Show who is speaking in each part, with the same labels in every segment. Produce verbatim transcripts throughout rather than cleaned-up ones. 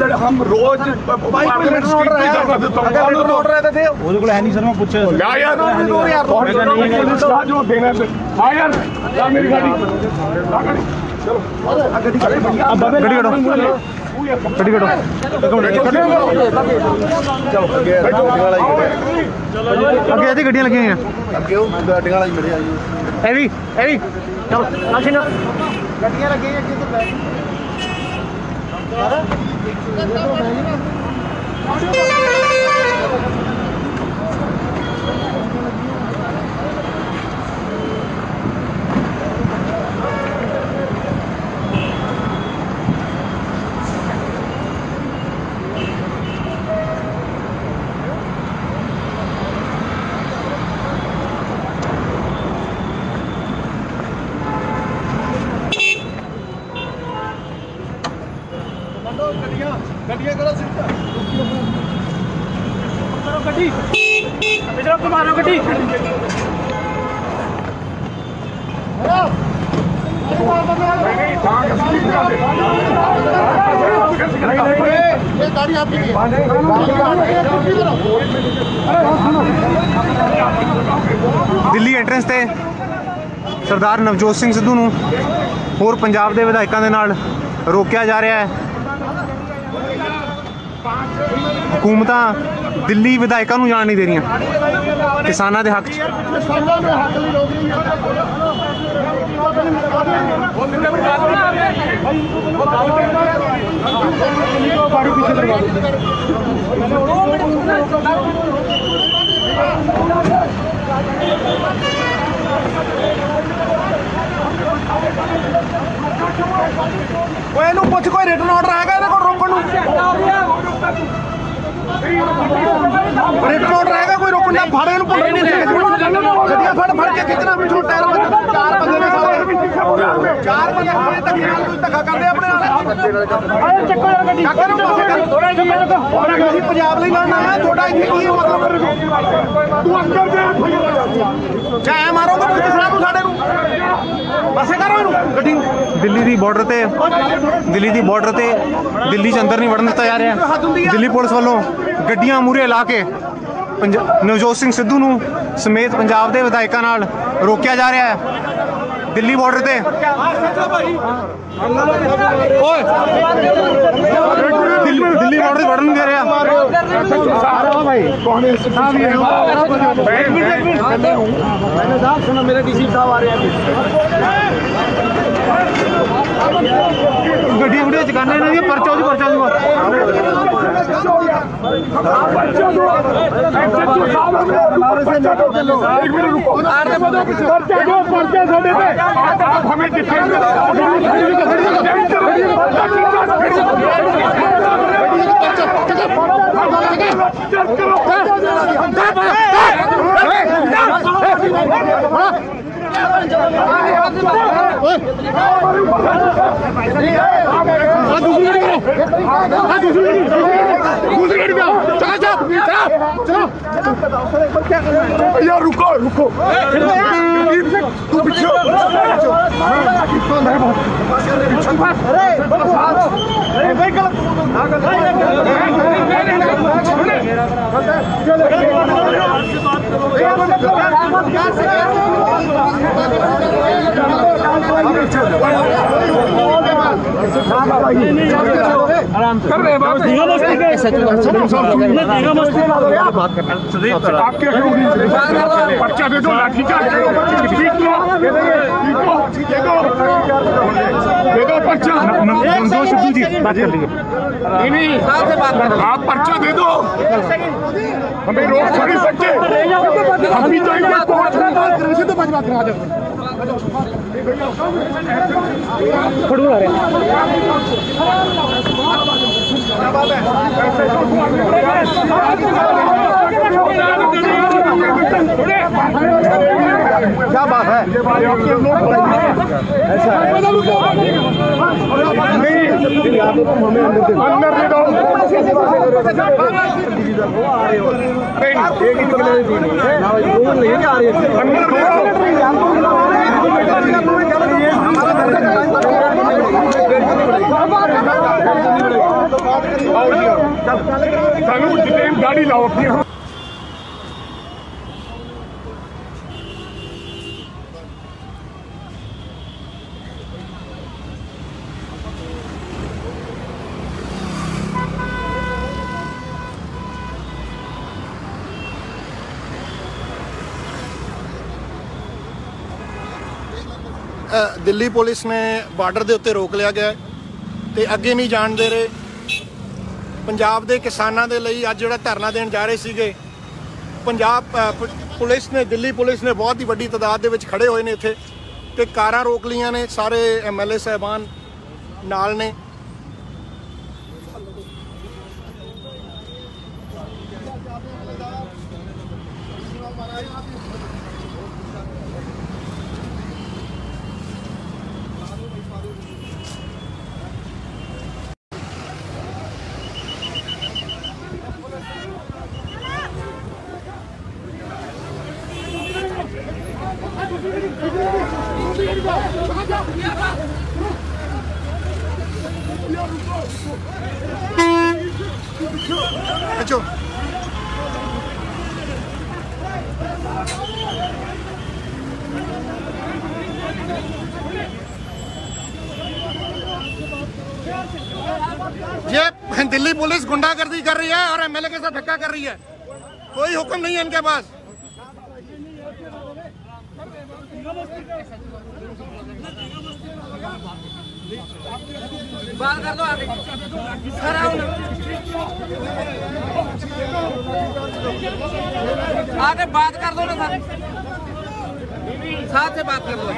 Speaker 1: हम रोज ऑर्डर रहते थे वो है नहीं सर। मैं पूछे यार मेरी गाड़ी चलो गड्डी करो गड्डी करो आगे आती गड्डियां लगी हैं हैवी हैवी चलो गड्डियां लगी हैं गड्डियां करो गड्डी इधर मारो गड्डी दिल्ली एंट्रेंस ते सरदार नवजोत सिंह सिद्धू नूं होर पंजाब दे विधायकां दे नाल रोकिया जा रहा है। हुकूमतां दिल्ली विधायकों को जान नहीं दे रही किसानों के हक पुछ कोई रिटन ऑर्डर है रोकन रिटन ऑर्डर है कोई रोकन का फाड़े गड्डियां फड़ फड़ के खिंचना पिछों टायर चार बंदे ने सारे चार बंदे धक्का करते अपने पंजाब ਲਈ लड़ना है थोड़ा इतनी की मतलब तू अंदर चाहे मारोगे किसान साढ़े बसे करो गड्डी दिल्ली दी बॉर्डर ते दिल्ली दी बॉर्डर ते दिल्ली च अंदर नहीं वड़न दिता जा रहा। दिल्ली पुलिस वालों गड्डियां मूहरे ला के नवजोत सिंह सिद्धू नूं समेत पंजाब के विधायकों नाल रोकिया जा रहा है दिल्ली बॉर्डर ते। दिल्ली बॉर्डर वड़न नहीं दे रहा मेरे डीसी साहब आ रहे हैं गड्डियां गुड्डियां चकाने ने परचा उदी परचा उदी यार रुको रुको तू पीछे कर रहे पर्चा दे दो लाठी चार्ज दे दो पर्चा नवजोत सिद्धू जी बात कर लीजिए नहीं आप पर्चा दे दो हमें रोक नहीं सकते हम भी जाएंगे कोर्ट में बात करें तो बात बात करा दो खड़ू आ रहे क्या बात है ऐसा है अंदर दे दो अंदर
Speaker 2: सानू डिटेन गाड़ी लाओ अपनी।
Speaker 3: दिल्ली पुलिस ने बार्डर के उत्ते रोक लिया गया तो अगे नहीं जान दे रहे। पंजाब के किसानों के लिए अज जो धरना देन जा रहे थे, पंजाब पुलिस ने दिल्ली पुलिस ने बहुत ही वड्डी तादाद के खड़े हुए ने इत्थे ते कारां रोक लियां ने। सारे एम एल ए साहबान नाल ने। अच्छा ये दिल्ली पुलिस गुंडागर्दी कर रही है और एमएलए के साथ धक्का कर रही है। कोई हुक्म नहीं है इनके पास। बात कर लो आगे। सर आओ ना। आगे बात कर दो ना सर, साथ से बात कर लो।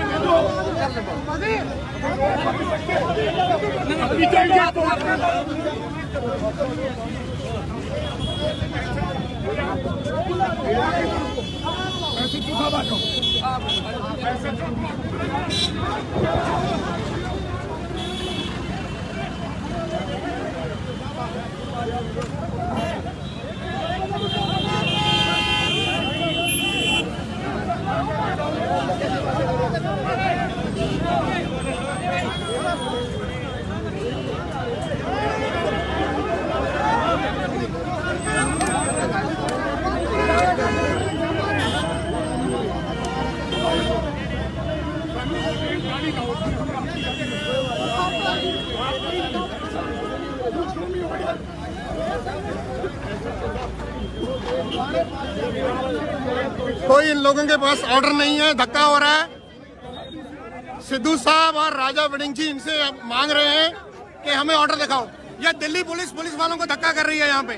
Speaker 3: कोई इन लोगों के पास ऑर्डर नहीं है, धक्का हो रहा है। सिद्धू साहब और राजा वड़िंग जी इनसे मांग रहे हैं कि हमें ऑर्डर दिखाओ। यह दिल्ली पुलिस पुलिस वालों को धक्का कर रही है यहाँ पे।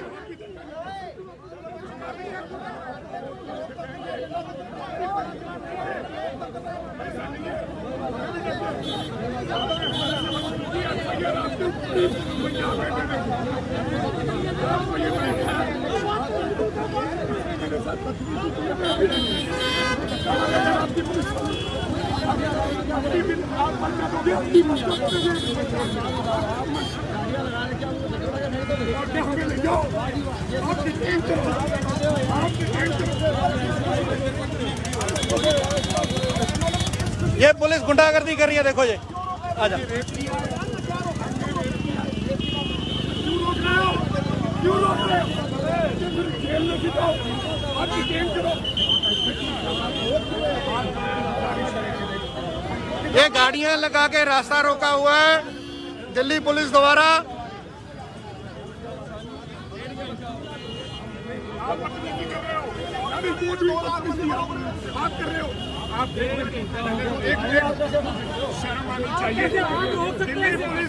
Speaker 3: ये पुलिस गुंडागर्दी कर रही है, देखो ये। आजा ये गाड़ियां लगा के रास्ता रोका हुआ है दिल्ली पुलिस द्वारा।
Speaker 2: आप एक शर्म आनी चाहिए। दिल्ली पुलिस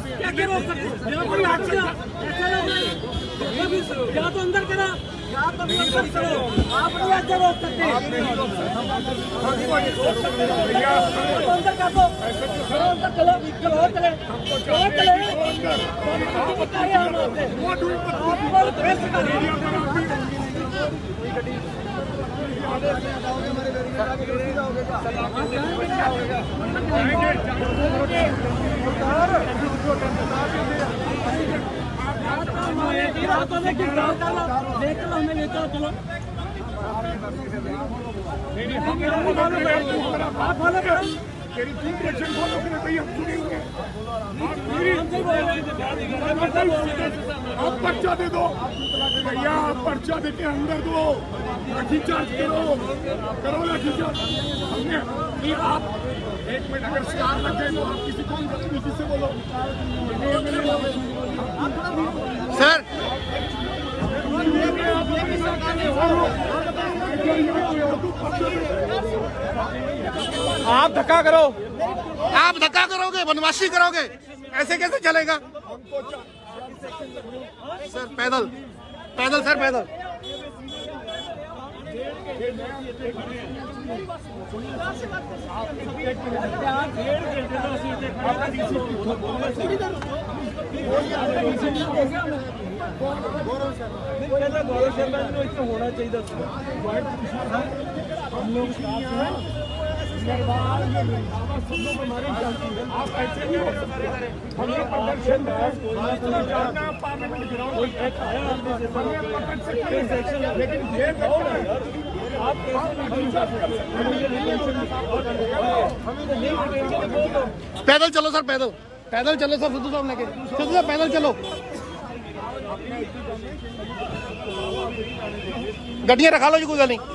Speaker 4: या तो अंदर करा या तो अंदर करो। आप नहीं अंदर रोक सकते, अंदर कर दो। अंदर चलो चलो चले चलो
Speaker 2: तेरी डायरेक्शन फॉलो करे भाई, हम सुने हुए आप पर्चा दे दो भैया, आप पर्चा दे के अंदर दो, लाठी चार्ज करो करो लाठी चार्ज। हमने नहीं, आप एक मिनट अगर स्टार लग गए तो आप किसी को किसी से बोलो
Speaker 3: सर।
Speaker 1: आप धक्का करो,
Speaker 3: आप धक्का करोगे, बदमाशी करोगे, ऐसे कैसे चलेगा सर? पैदल पैदल सर, पैदल।
Speaker 1: गौरव शर्मा जी होना चाहिए।
Speaker 2: आप ऐसे नहीं हो सकते। हमने प्रदर्शन पार्लियामेंट ग्राउंड लेकिन ये आप
Speaker 3: पैदल चलो सर, पैदल पैदल चलो सर, सिद्धू साहब लेके, सिद्धू साहब पैदल चलो। गड्डियां रखा लो जी, कोई गल नहीं।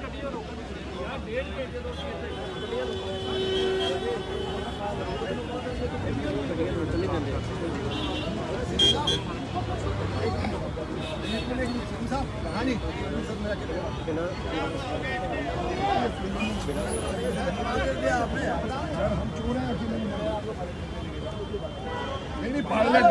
Speaker 2: नहीं नहीं पार्लियामेंट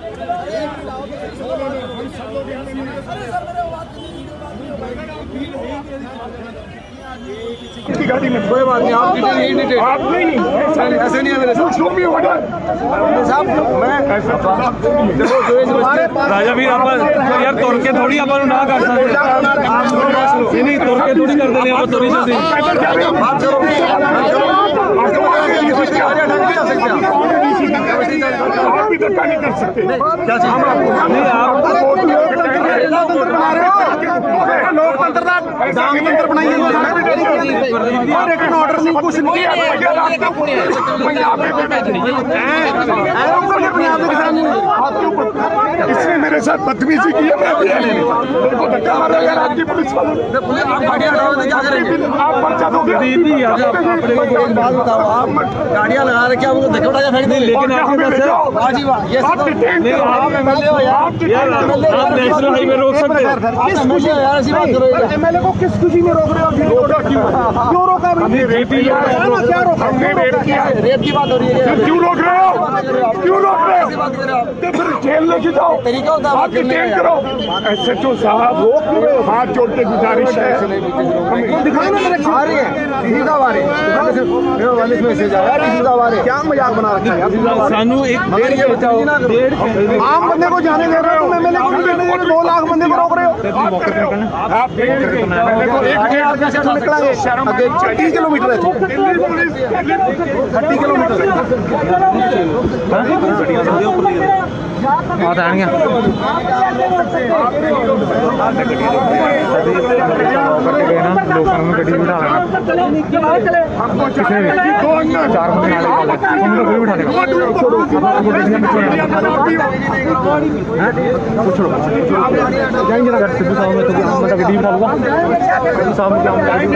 Speaker 2: की गाड़ी में कोई बात नहीं, आप डिटेल नहीं डिटेल आप नहीं नहीं ऐसे नहीं है मेरे साथ। शो मी ऑर्डर साहब, मैं
Speaker 1: राजा वीर आप यार तुर के थोड़ी अपन ना कर सकते, नहीं तुर के थोड़ी कर देने आप तुरी जल्दी
Speaker 2: बात करो। आप भी धक्का नहीं कर सकते।
Speaker 1: क्या चीज नहीं, आप
Speaker 3: लोकतंत्र का दामतंत्र बनाइए, ऑर्डर नहीं, कुछ नहीं।
Speaker 2: इसने मेरे साथ बदतमीजी की है, मैं मेरे को धक्का मारा यार आपकी पुलिस वालों ने। आप पर्चा दोगे?
Speaker 5: बात बताओ, आप गाड़ियां लगा रखे, आपको धक्का उठा के फेंक देंगे,
Speaker 1: लेकिन आपके पास
Speaker 5: वाह जी वाह, ये
Speaker 2: आप डिटेन करो।
Speaker 5: आप एमएलए हो यार,
Speaker 1: यार आप नेशनल हाईवे रोक सकते हो।
Speaker 5: आप एमएलए हो यार, ऐसी बात करो यार।
Speaker 3: एमएलए को किस खुशी में रोक रहे हो?
Speaker 2: रोका क्यों?
Speaker 3: क्यों रोका?
Speaker 2: हमने रेप किया है,
Speaker 3: क्या रोका?
Speaker 2: हमने रेप किया है।
Speaker 5: रेप की बात हो रही है,
Speaker 2: फिर क्यों रोक रहे हो? क्यों रोक रहे हो?
Speaker 5: बात कर रहे हो आप।
Speaker 2: तो फिर जेल लेके जाओ,
Speaker 5: तरीका होता है
Speaker 2: आप
Speaker 5: बात करने
Speaker 2: डिटेन
Speaker 5: का।
Speaker 2: करो। एसएचओ साहब हाथ जोड़ के गुजारिश है,
Speaker 3: दिखाओ ना मेरे
Speaker 5: आ रही है, किसी साहब आ रहे हैं, वाले मैसेज आया, किसी साहब आ रहे हैं।
Speaker 3: क्या मजाक बना रखा है यार?
Speaker 1: सानू एक
Speaker 5: मगर ये बचाओ,
Speaker 3: आम बंदे को जाने दे रहे हो, एमएलए को दो लाख बंदे को रोक रहे हो।
Speaker 2: आप एक
Speaker 3: निकलेंगे आगे तीस किलोमीटर है,
Speaker 2: दिल्ली पुलिस
Speaker 3: थर्टी किलोमीटर है।
Speaker 1: बहुत आएंगे लोगों में गड्डी बिठा लेना, चार बंदे नाले उनको फिर बिठा लेगा। जाएंगे ना घर सिद्धू साहब में, तो हम मतलब गड्डी बिठा लूँगा सिद्धू साहब में, क्या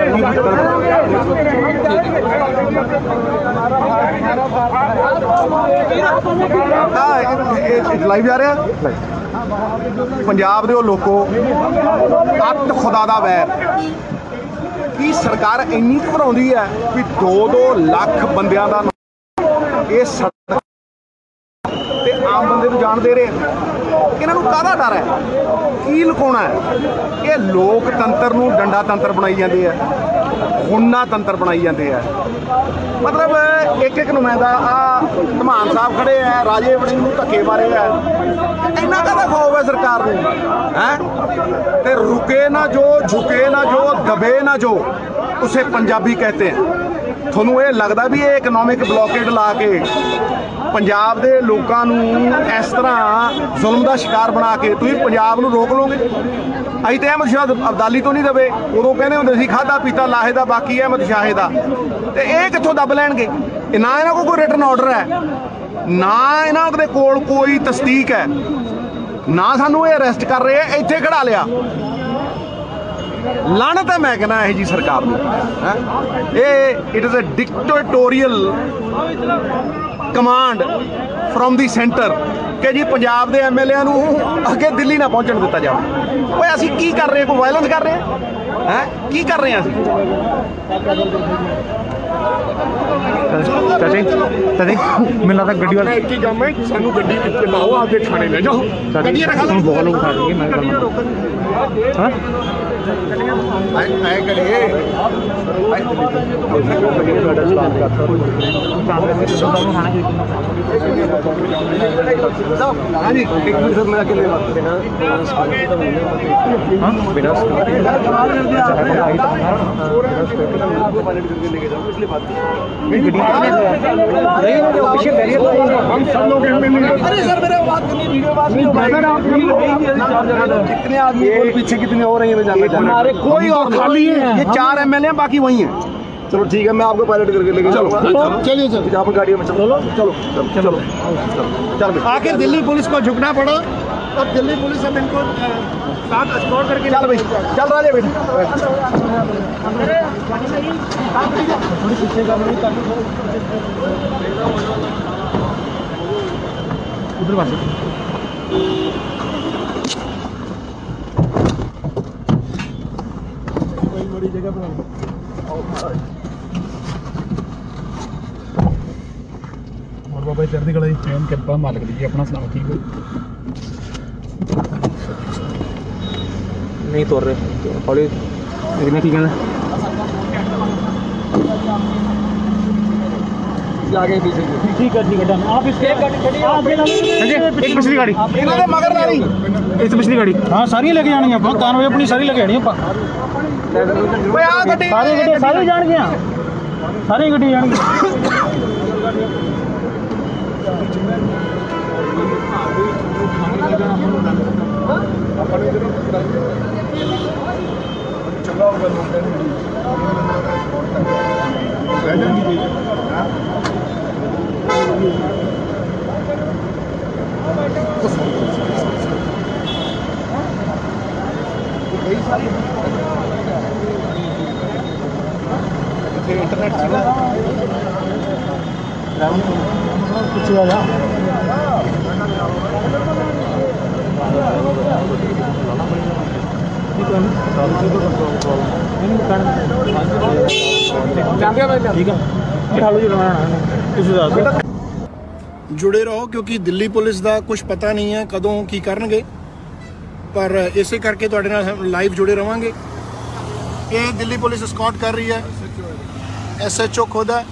Speaker 3: लाइव जा रहा पंजाब दे लोगो, अत खुदा दा वैर की सरकार इन्नी घबराउंदी है कि दो दो लाख बंदियां दा ये सड़क ते आम बंदे नूं जान दे रहे हैं। इन्हां नूं काहदा डर है, की लुकाउणा है? ये लोकतंत्र नूं डंडा तंत्र बनाई जांदे है, हुन्ना तंत्र बनाई जाते हैं। मतलब एक एक नुमाइंदा आ धमान साहब खड़े है, राजे वड़िंग नूं धक्के मारे है, इन्ना काहदा खौफ है सरकार नूं है? ते रुके ना जो, झुके ना जो, दबे ना जो, उसे पंजाबी कहते हैं। थोनू ये लगता भी ये इकनॉमिक ब्लॉकेड ला के पंजाब दे लोकां नूं इस तरह जुल्म का शिकार बना के तुसीं पंजाब नूं रोक लोगे? असीं तो अहमद शाह अब्दाली तो नहीं दबे, उदों कहंदे हुंदे सी खाधा पीता लाहे दा बाकी अहमद शाहे दा, ते इह कित्थों दब लैणगे?
Speaker 1: ना इन्हों को कोई रिटन ऑर्डर है, ना इन्हों के कोल कोई तस्दीक है, ना सानू ये अरेस्ट कर रहे हैं, इत्थे खड़ा लिया। लानत है मैं कहना यही जी सरकार नूं, है ये it is a dictatorial command from the centre कि जी पंजाब के एम एल ए अगे दिल्ली ना पहुँचण दिता जाए। वो असीं की कर रहे हैं, कोई वायलेंस कर रहे हैं, हैं की कर रहे हैं असीं? चाचा चाचा मैनूं लगदा गड्डी वाला
Speaker 2: एक ही काम है, सानू गड्डी विच लाओ, आपके थाने ले जाओ,
Speaker 1: गड्डी रखा लो, बहुत लोग उठा देंगे। मैं हाँ आए करिए हाँ जी एक मिनट सर, मैं अकेले बात बिना बिना पीछे
Speaker 2: हम सब लोग
Speaker 5: अरे सर मेरे बात करनी वीडियो बात नहीं, कितने आदमी और पीछे कितने हो रही है?
Speaker 1: हमारे कोई और खाली है, ये चार एम एल ए बाकी वही हैं।
Speaker 5: चलो ठीक है, मैं आपको पायलट करके लेके जाऊंगा।
Speaker 3: चलिए चलिए
Speaker 5: आप गाड़ियों में चलो चलो चलो चलो।
Speaker 3: आखिर दिल्ली पुलिस को झुकना पड़ा और दिल्ली पुलिस अब इनको साथ एस्कॉर्ट करके
Speaker 1: चल भाई चल राजे बेटा उधर पास बड़ी जगह पर और बाबा चढ़ती कला ट्रेन कृपा मालिक दी अपना सुनाओ ठीक हो? नहीं तोड़ रहे हौली इतने ठीक है ना आगे पीछे ठीक है ठीक है डन। आप इसके एक पिछली गाड़ी इन्होंने मगर ना रही इस पिछली गाड़ी हाँ सारी लेके जानी है कानवे अपनी सारी लेके जानी है सारी गड्डी सारी जान गया सारी गड्डी जान इंटरनेट कुछ
Speaker 3: जुड़े रहो क्योंकि दिल्ली पुलिस का कुछ पता नहीं है कदों की करनगे, पर इसे करके तुहाडे नाल लाइव जुड़े रहांगे। ये दिल्ली पुलिस एस्कॉर्ट कर रही है, एस एच ओ खुद है,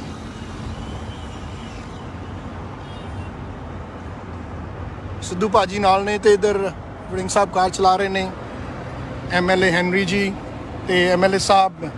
Speaker 3: सिद्धू भाजी नाल ने, तो इधर वड़िंग साहब कार चला रहे ने, M L A Henry ji तो एम एल ए साहब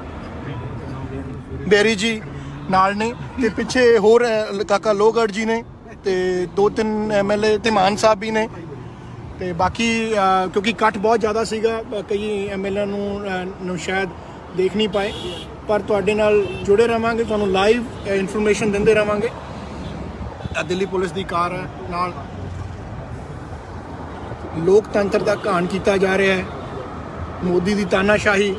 Speaker 3: बेरी जी नाल ने, ते पिछे होर काका लोहगढ़ जी ने, ते दो तीन एम एल ए मान साहब भी ने, ते बाकी क्योंकि कट बहुत ज़्यादा सीगा, कई एम एल ए नूं शायद देख नहीं पाए, पर तुहाडे नाल जुड़े रहांगे, तुहानूं लाइव इनफॉर्मेशन दिंदे रहांगे। दिल्ली पुलिस की कार है नाल, लोकतंत्र का घाण किया जा रहा है, मोदी की तानाशाही।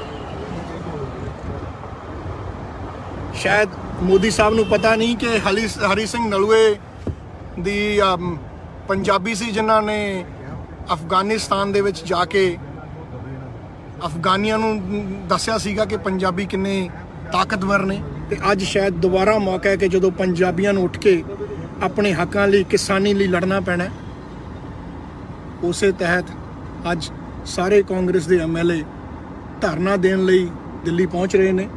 Speaker 3: शायद मोदी साहब नूं पता नहीं कि हरी हरी सिंह नलूए दी पंजाबी सी जिन्हां ने अफगानिस्तान दे विच जाके अफगानियां नूं दस्सिया सीगा कि पंजाबी किन्ने ताकतवर ने, ते अज शायद दोबारा मौका है कि जदों पंजाबियां नूं उठ के अपने हकां लई किसानी लई लड़ना पैना है। उसे तहत अज सारे कांग्रेस के एम एल ए धरना देने लई दिल्ली पहुँच रहे हैं।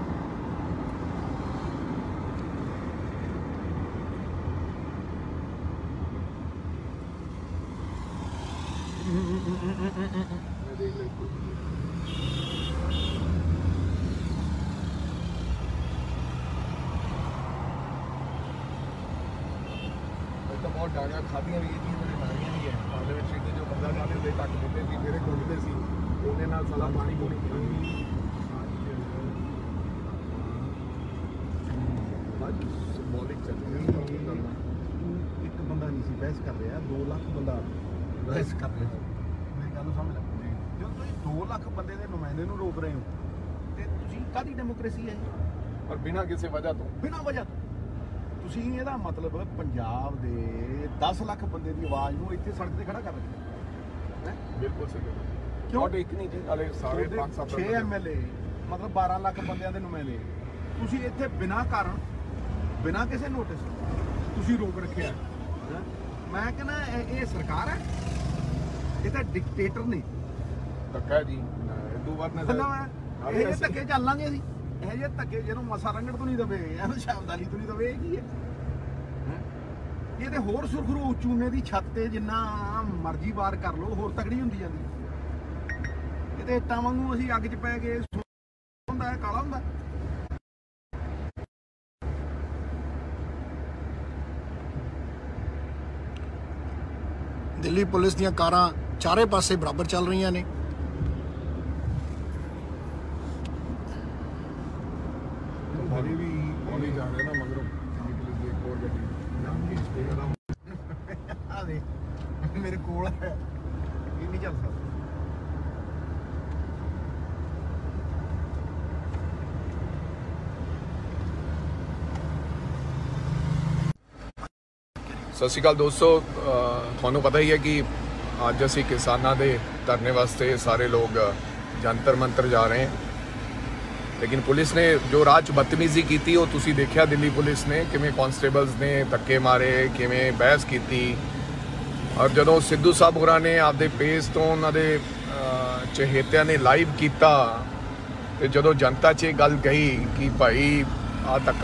Speaker 2: बहुत डांगा खादियां भी डांगियां भी है, जो बंदा डाले दे तक देते सी, मेरे कुटते सी, ਉਹਦੇ ਨਾਲ ਸਾਲਾ ਪਾਣੀ ਪੂਣੀ ਸਿੰਬੋਲਿਕ
Speaker 1: ਇੱਕ ਬੰਦਾ ਨਹੀਂ ਸੀ ਬਹਿਸ ਕਰ ਰਿਹਾ, ਦੋ ਲੱਖ ਬੰਦਾ ਬਹਿਸ ਕਰ ਰਿਹਾ। ਮੇਰੀ ਗੱਲ ਸਮਝ ਲੈ, ਜਦੋਂ ਤੁਸੀਂ ਦੋ ਲੱਖ ਬੰਦੇ ਦੇ ਨੁਮਾਇੰਦੇ ਨੂੰ ਰੋਕ ਰਹੇ ਹੋ ਤੇ ਤੁਸੀਂ ਕਾਹਦੀ ਡੈਮੋਕ੍ਰੇਸੀ ਹੈ ਜੀ?
Speaker 2: और बिना किसी वजह तो
Speaker 1: ਬਿਨਾਂ ਵਜ੍ਹਾ ਤੋਂ ਤੁਸੀਂ ਇਹਦਾ ਮਤਲਬ ਪੰਜਾਬ ਦੇ ਦਸ ਲੱਖ ਬੰਦੇ ਦੀ ਆਵਾਜ਼ ਨੂੰ ਇੱਥੇ ਸੜਕ ਤੇ ਖੜਾ ਕਰ ਰੱਖਿਆ ਹੈ।
Speaker 2: बिल्कुल सही
Speaker 1: क्यों?
Speaker 2: और एक नहीं जी अरे साढ़े पाँच सात
Speaker 1: ਛੇ ਐਮਐਲਏ ਮਤਲਬ ਬਾਰਾਂ ਲੱਖ ਬੰਦਿਆਂ ਦੇ ਨੁਮਾਇੰਦੇ, ਤੁਸੀਂ ਇੱਥੇ ਬਿਨਾਂ ਕਾਰਨ ਬਿਨਾਂ ਕਿਸੇ ਨੋਟਿਸ ਤੁਸੀਂ ਰੋਕ ਰੱਖਿਆ ਹੈਂ? ਮੈਂ ਕਹਿੰਦਾ ਇਹ ਇਹ ਸਰਕਾਰ ਹੈ, ਇਹ ਤਾਂ ਡਿਕਟੇਟਰ ਨੇ।
Speaker 2: धक्का है जी दो बार ने
Speaker 1: ਬੰਦਾ ਮੈਂ ਇਹ ਜਿਹੇ ਧੱਕੇ ਚੱਲਾਂਗੇ ਅਸੀਂ, ਇਹ ਜਿਹੇ ਧੱਕੇ ਜਿਹਨੂੰ ਮਸਾ ਰੰਗੜ ਤੋਂ ਨਹੀਂ ਦਵੇ, ਐਵੇਂ ਸ਼ਬਦਾਲੀ ਤੋਂ ਨਹੀਂ ਦਵੇ, ਇਹ ਕੀ ਹੈ? ਇਹ ਤੇ ਹੋਰ ਸੁਰਖਰੂ ਚੂਨੇ ਦੀ ਛੱਤ ਤੇ ਜਿੰਨਾ ਮਰਜ਼ੀ ਵਾਰ ਕਰ ਲਓ ਹੋਰ ਤਗੜੀ ਹੁੰਦੀ ਜਾਂਦੀ। ਇਹ ਤੇ ਇੱਟਾਂ ਵਾਂਗੂ ਅਸੀਂ ਅੱਗ 'ਚ ਪੈ ਗਏ, ਹੁੰਦਾ ਹੈ ਕਾਲਾ ਹੁੰਦਾ।
Speaker 3: ਦਿੱਲੀ ਪੁਲਿਸ ਦੀਆਂ ਕਾਰਾਂ ਚਾਰੇ ਪਾਸੇ ਬਰਾਬਰ ਚੱਲ ਰਹੀਆਂ ਨੇ।
Speaker 2: भारी भी कॉलेज जा रहे ना मगर दिल्ली पुलिस की एक और गड्डी नाम की स्पीकर ਦਾ
Speaker 1: ਆ ਦੇ ਮੇਰੇ ਕੋਲ ਹੈ, ਇਹ ਨਹੀਂ ਚੱਲ ਸਕਦਾ।
Speaker 2: ਸਤਿ ਸ਼੍ਰੀ ਅਕਾਲ ਦੋਸਤੋ, ਅ, ਤੁਹਾਨੂੰ ਪਤਾ ਹੀ ਹੈ ਕਿ ਅੱਜ ਅਸੀਂ ਕਿਸਾਨਾਂ ਦੇ ਧਰਨੇ ਵਾਸਤੇ ਸਾਰੇ ਲੋਕ ਜੰਤਰ ਮੰਤਰ ਜਾ ਰਹੇ ਹਾਂ, ਲੇਕਿਨ ਪੁਲਿਸ ਨੇ ਜੋ ਰਾਹ 'ਚ ਬਦਤਮੀਜ਼ੀ ਕੀਤੀ ਉਹ ਤੁਸੀਂ ਦੇਖਿਆ। ਦਿੱਲੀ ਪੁਲਿਸ ਨੇ ਕਿਵੇਂ ਕਾਂਸਟੇਬਲਸ ਨੇ ਧੱਕੇ ਮਾਰੇ, ਕਿਵੇਂ ਬਹਿਸ ਕੀਤੀ। ਔਰ ਜਦੋਂ ਸਿੱਧੂ ਸਾਹਿਬ ਹੋਰਾਂ ਨੇ ਆਪਦੇ ਪੇਜ ਤੋਂ ਉਹਨਾਂ ਦੇ ਅ, ਚਹੇਤਿਆਂ ਨੇ ਲਾਈਵ ਕੀਤਾ ਤੇ ਜਦੋਂ ਜਨਤਾ 'ਚ ਇਹ ਗੱਲ ਕਹੀ ਕਿ ਭਾਈ ਆ ਧੱਕਾ,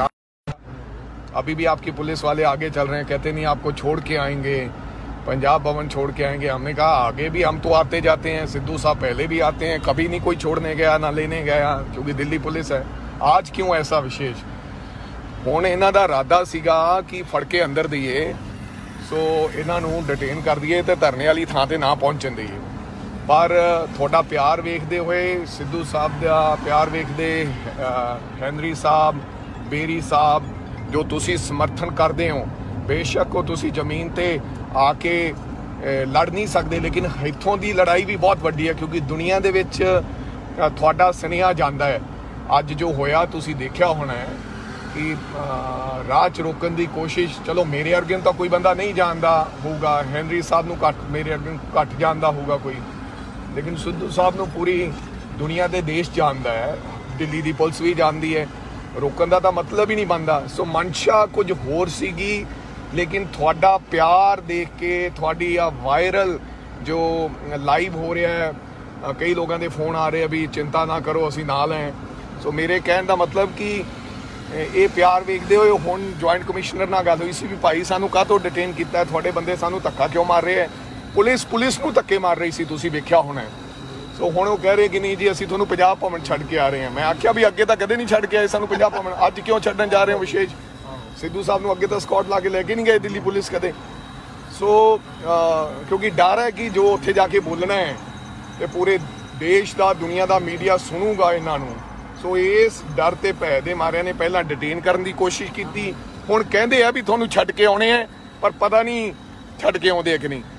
Speaker 2: अभी भी आपकी पुलिस वाले आगे चल रहे हैं, कहते नहीं आपको छोड़ के आएंगे, पंजाब भवन छोड़ के आएंगे। हमने कहा आगे भी हम तो आते जाते हैं, सिद्धू साहब पहले भी आते हैं, कभी नहीं कोई छोड़ने गया ना लेने गया, क्योंकि दिल्ली पुलिस है। आज क्यों ऐसा विशेष? हुण इन्हां दा इरादा सीगा कि फड़ के अंदर दईए, सो इन्हां नूं डिटेन कर दईए ते धरने वाली थां ते ना पहुंचण दईए। पर तुहाडा प्यार वेखदे होए, सिद्धू साहब दा प्यार वेखदे, हैनरी साहब, बेरी साहब जो तुसी समर्थन करते हो, बेशक वो तुसी जमीन ते आके लड़ नहीं सकते, लेकिन इत्थों की लड़ाई भी बहुत वड्डी है, क्योंकि दुनिया दे विच तुहाडा सुनेहा जांदा है। अज जो होया तुसी देखिया होना है कि राह च रोकण की कोशिश, चलो मेरे अर्गे तो कोई बंदा नहीं जानता होगा, हैनरी साहब नूं घट मेरे अर्गे घट जानता होगा कोई, लेकिन सिद्धू साहब नूं पूरी दुनिया के देश जानता है, दिल्ली की पुलिस भी जानती है। रोकन का तो मतलब ही नहीं बनता। सो मंशा कुछ होर सीगी, लेकिन थोड़ा प्यार देख के, थोड़ी आ वायरल जो लाइव हो रहा है, कई लोगों के फोन आ रहे हैं भी चिंता ना करो असी नाल हैं। सो मेरे कहने का मतलब कि ये प्यार वेखते हुए हुण जॉइंट कमिश्नर नाल गल हुई सी भी भाई सानू काहतों डिटेन किया, थोड़े बंदे सानू धक्का क्यों मार रहे हैं? पुलिस पुलिस नूं धक्के मार रही सी, तुसीं वेख्या होना है। सो हुण वो कह रहे कि नहीं जी असीं तुहानूं पंजाब भवन छड्ड के आ रहे हैं। मैं आख्या भी अगे तो कदे नहीं छड्ड के आए सानूं पंजाब भवन, अज क्यों छड्डण जा रहे हैं विशेष? सिद्धू साहब नूं अगे तो स्कॉट ला के लैके नहीं गए दिल्ली पुलिस कदे। सो क्योंकि डर है कि जो उत्थे जाके बोलना है तो पूरे देश का दुनिया का मीडिया सुनूगा इन्हां नूं। सो इस डर ते भै दे मारिया ने पहलां डिटेन करन दी कोशिश की, हुण कहंदे आ भी तुहानूं छड्ड के आउणे है, पर पता नहीं छड्ड के आउंदे कि नहीं।